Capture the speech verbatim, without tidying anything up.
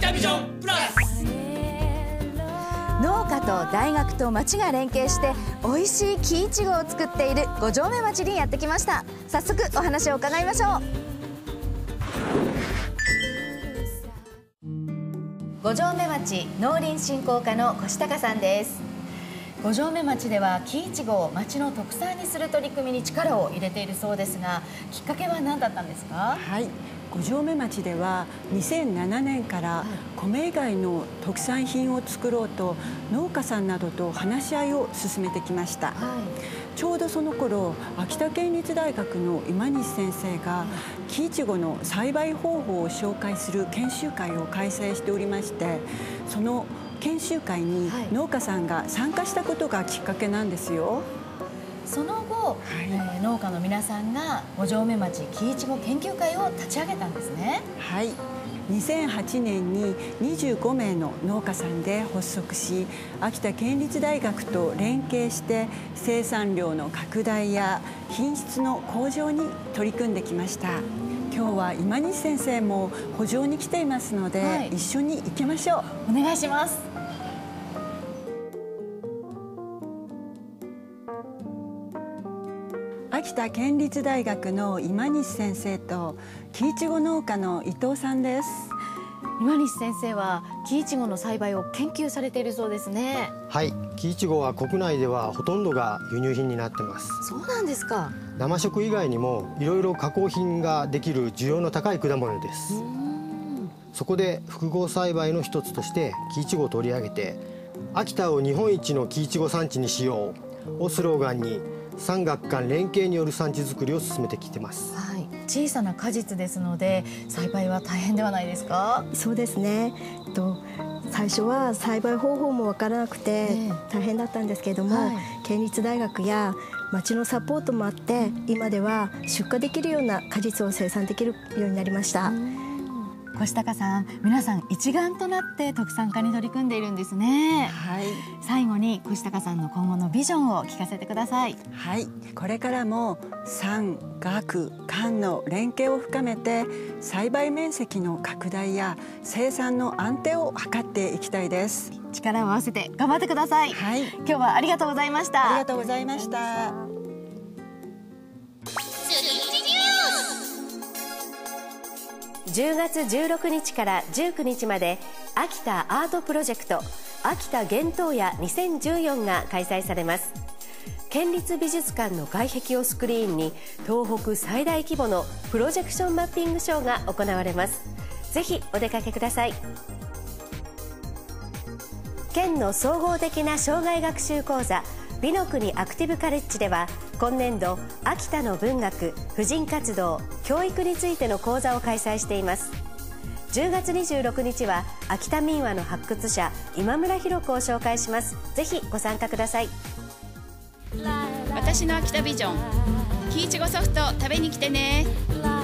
北ビジョンプラス。 農家と大学と町が連携して美味しい木いちごを作っている五城目町にやってきました。早速お話を伺いましょう。五城目町農林振興課の越高さんです。五城目町では木いちごを町の特産にする取り組みに力を入れているそうですが、きっかけは何だったんですか？ はい、五城目町ではにせんななねんから米以外の特産品を作ろうと農家さんなどと話し合いを進めてきました。はい、ちょうどその頃、秋田県立大学の今西先生が木いちごの栽培方法を紹介する研修会を開催しておりまして、その研修会に農家さんが参加したことがきっかけなんですよ。 その後、はい、えー、農家の皆さんが五城目町木いちご研究会を立ち上げたんですね。 はい、にせんはちねんににじゅうごめいの農家さんで発足し、秋田県立大学と連携して生産量の拡大や品質の向上に取り組んできました。今日は今西先生も補助に来ていますので、はい、一緒に行きましょう。 お願いします。 秋田県立大学の今西先生と木いちご農家の伊藤さんです。 今西先生は木いちごの栽培を研究されているそうですね。 はい、木いちごは国内ではほとんどが輸入品になってます。 そうなんですか。 生食以外にもいろいろ加工品ができる需要の高い果物です。そこで複合栽培の一つとして木いちごを取り上げて、秋田を日本一の木いちご産地にしようをスローガンに産学官連携による産地づくりを進めてきてます。 はい、小さな果実ですので栽培は大変ではないですか？ そうですね。と最初は栽培方法も分からなくて大変だったんですけれども、はい、県立大学や町のサポートもあって今では出荷できるような果実を生産できるようになりました。 越高さん、皆さん一丸となって特産化に取り組んでいるんですね。 はい、 最後に越高さんの今後のビジョンを聞かせてください。 はい、これからも産学官の連携を深めて栽培面積の拡大や生産の安定を図っていきたいです。 力を合わせて頑張ってください。はい、今日はありがとうございました。 ありがとうございました。 じゅうがつじゅうろくにちからじゅうくにちまで秋田アートプロジェクト秋田幻冬夜にせんじゅうよんが開催されます。県立美術館の外壁をスクリーンに東北最大規模のプロジェクションマッピングショーが行われます。ぜひお出かけください。県の総合的な障害学習講座美の国アクティブカレッジでは今年度秋田の文学、婦人活動、教育についての講座を開催しています。じゅうがつにじゅうろくにちは秋田民話の発掘者今村博子を紹介します。ぜひご参加ください。 私の秋田ビジョン、木いちごソフト食べに来てね。